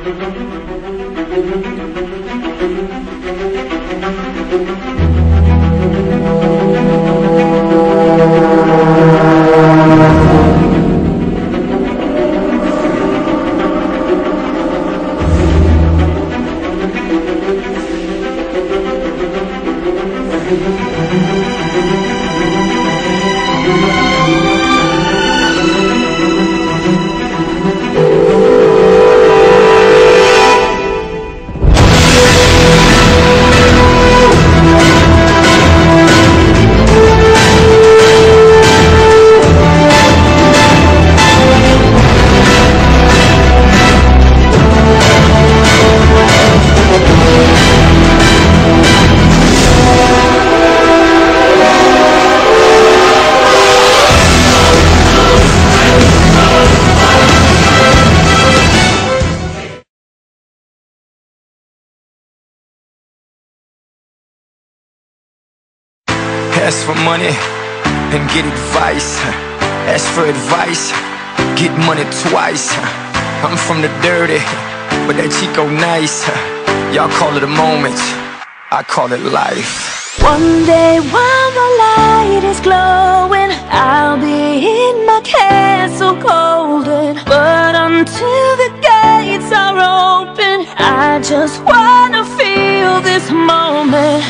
Ask for money and get advice. Ask for advice, get money twice. I'm from the dirty, but that Chico nice. Y'all call it a moment, I call it life. One day while the light is glowing, I'll be in my castle golden. But until the gates are open, I just wanna feel this moment.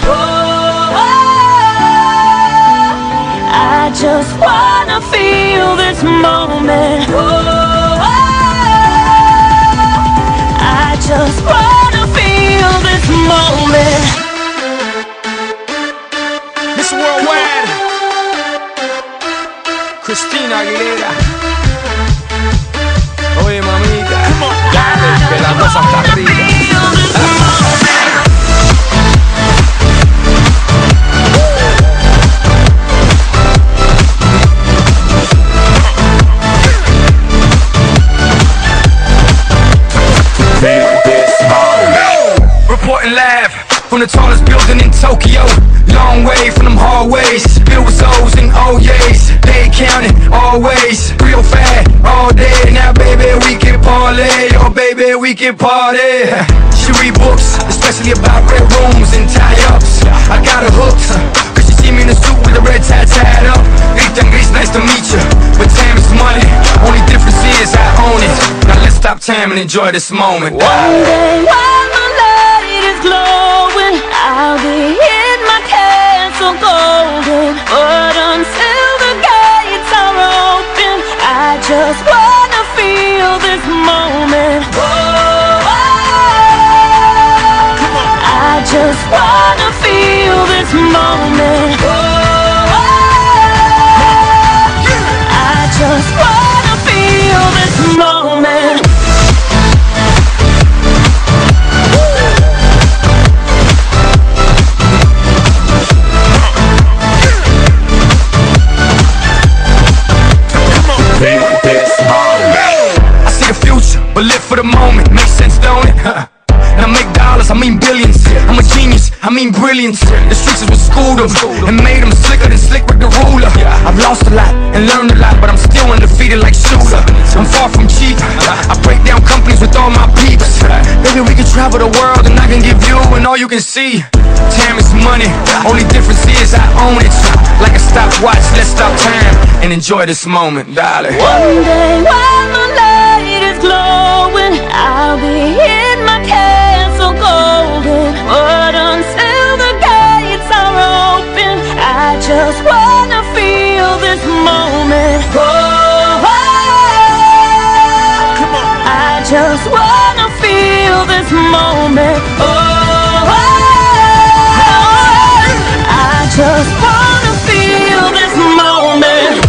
I just wanna feel this moment. I just wanna feel this moment. Miss Worldwide, Christina Aguilera. Oye mamita, dale, que la cosa está arriba. Reporting live from the tallest building in Tokyo. Long way from them hallways, filled with O's and O's. They counting always, real fat all day. Now baby we can parlay, oh baby we can party. She read books, especially about red rooms and tie-ups. I got her hooked, cause she see me in a suit with a red tie tied up. Ethan Grease, nice to meet you, but time is money. Only difference is I own it. Now let's stop time and enjoy this moment. One day while the light is glowing, I'll be in my castle golden. But until the gates are open, I just wanna feel this moment. I just wanna feel this moment. I just wanna feel this moment. I see the future, but live for the moment. Makes sense, don't it? Now make dollars, I mean billions. I'm a genius, I mean brilliance. The streets is what schooled them and made them slicker than Slick Rick the ruler. I've lost a lot and learned a lot, but I'm still undefeated like Shooter. I'm far from cheap, I break down companies with all my peeps. Baby, we can travel the world and I can give you and all you can see. Time is money, only difference is I own it. Like a stopwatch, let's stop time and enjoy this moment, darling. One day while the light is glowing, I'll be in my castle golden. But until the gates are open, I just wanna feel this moment. I just wanna feel this moment. I just wanna feel this moment.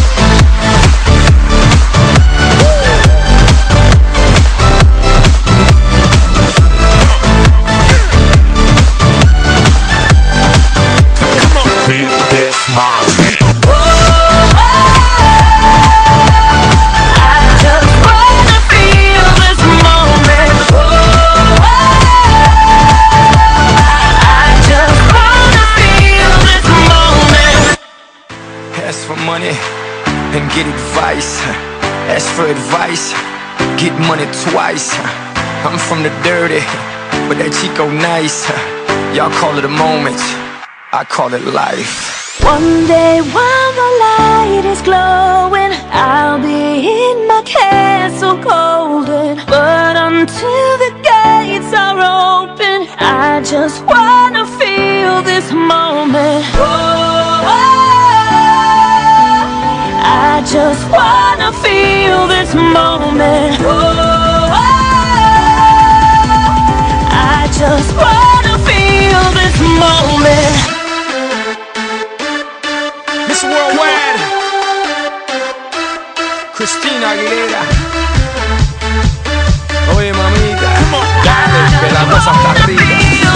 Money and get advice. Ask for advice, get money twice. I'm from the dirty, but that Chico nice. Y'all call it a moment, I call it life. One day while the light is glowing, I'll be in my castle golden. But until the gates are open, I just wanna feel this moment. Oh, I just wanna feel this moment. Oh, I just wanna feel this moment. Miss Worldwide, Christina Aguilera. Oye, mamita, dale, que la cosa está arriba.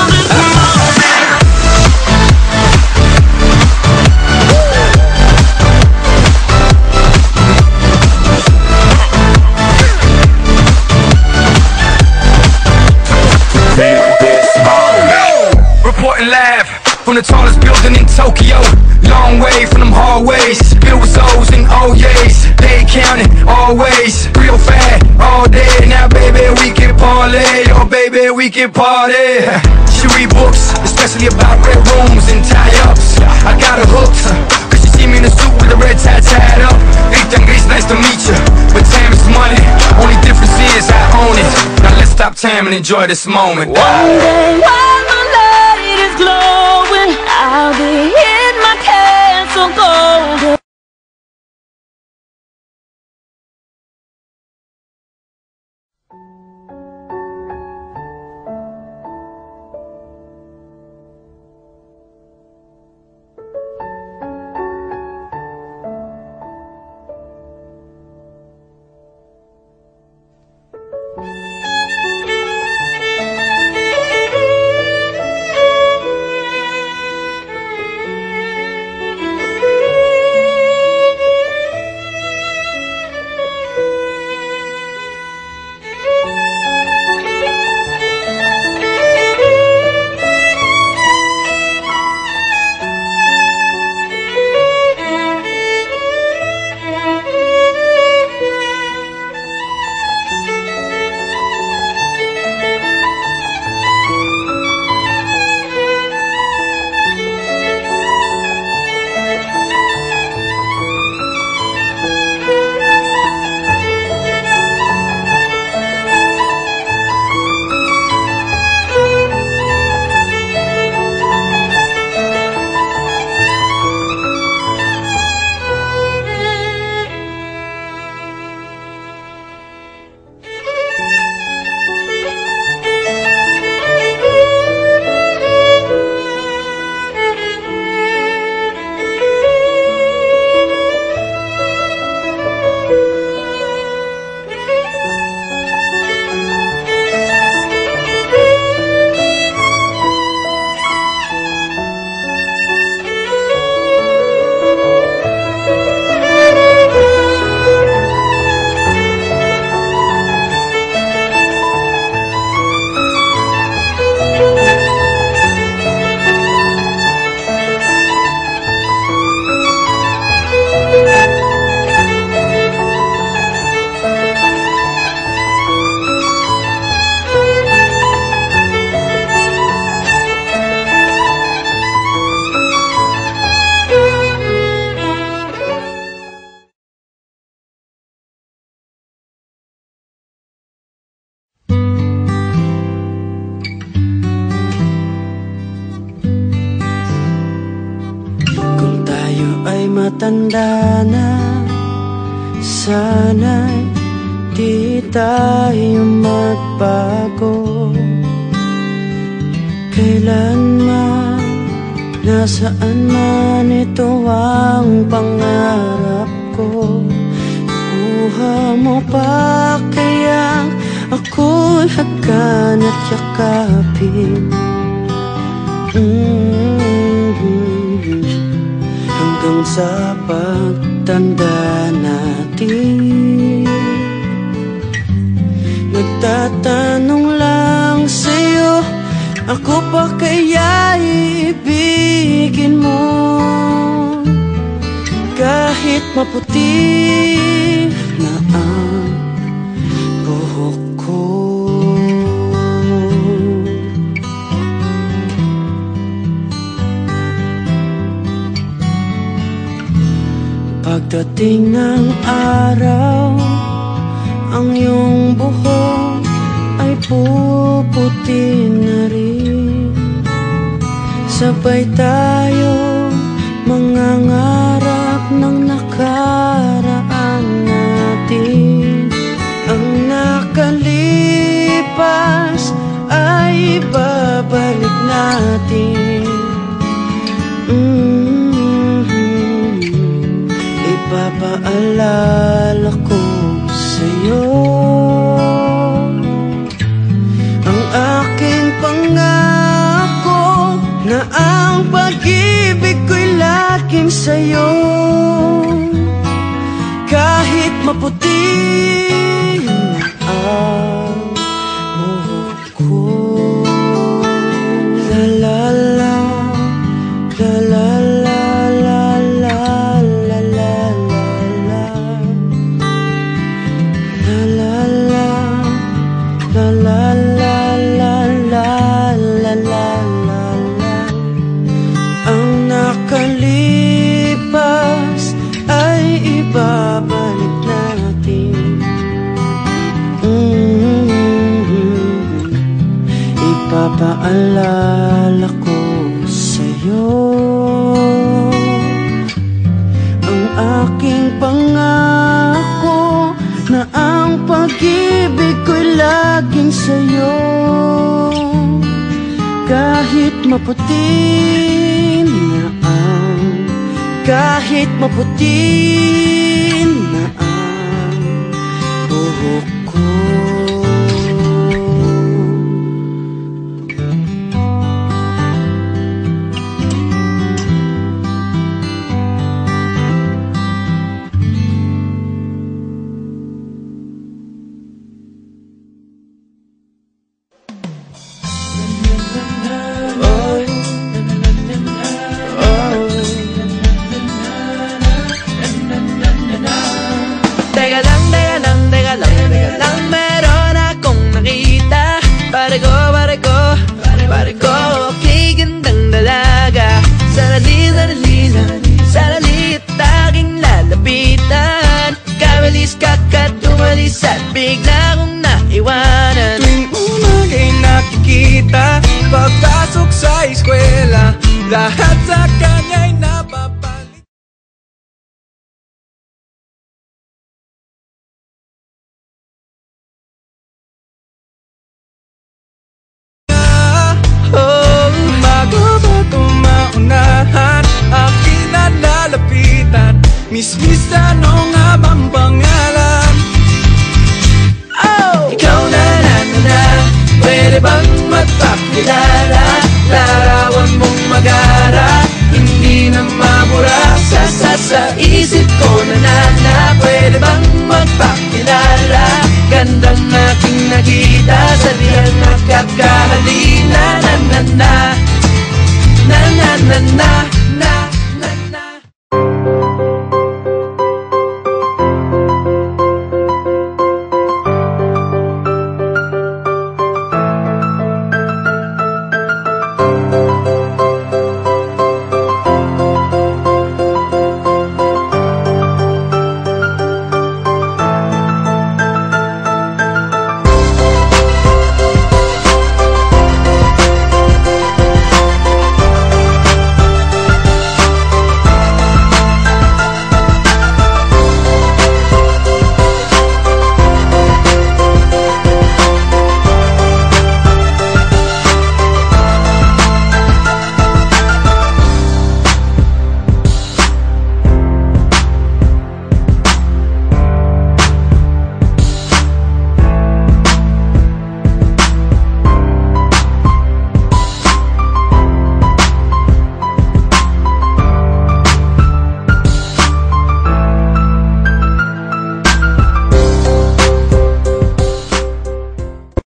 Reporting live from the tallest building in Tokyo. Long way from them hallways, filled with O's and O's. They counting always, real fat all day. Now baby we can parlay, oh baby we can party. She read books, especially about red rooms and tie-ups. I got her hooked, cause she see me in a suit with a red tie tied up. Ethan Grace, nice to meet you, but time is money. Only difference is I own it. Now let's stop time and enjoy this moment. One day while the light is glowing, I'll be in my castle golden. Matanda na, sana'y di tayo magbago. Kailanman, nasaan man ito ang pangarap ko. Buha mo pa kaya ako'y hagkan at yakapin. Hanggang sa pagtanda natin, nagtatanong lang sa'yo, ako pa kaya ibigin mo? Kahit maputi na ang buhok ko. Pagdating ng araw, ang iyong buhok ay puputi na rin. Sabay tayo mangangarap ng nakaraan natin. Ang nakalipas ay babalik natin. Ipapaalala ko sa'yo ang aking pangako na ang pag-ibig ko'y laging sa'yo. Kahit maputi na ang buhok ko. La la la, la la la, la la la la la, la la la, la la la la la la la la. Ang nakalipas ay ibabalik natin. Ipapaalala ko sa'yo ang aking pangako na ang pag-ibig ko'y laging sa'yo. Kahit maputi na ang, kahit maputi na ang buhok ko. Meron akong nakita. Pare ko, okay, gandang dalaga. Sarali, aking lalapitan. Kawalis kakat, tumalis at bigla kong naiwanan. Tuwing unang ay nakikita, pagpasok sa eskwela, lahat sa kanya'y napapalit. Aking nalalapitan, Miss, ano nga bang pangalan? Oh! Ikaw na, pwede bang magpakilala? Larawan mong magara, hindi na mabura. Sa isip ko na, pwede bang magpakilala? Gandang aking nakita, sa real na kakahalina. Na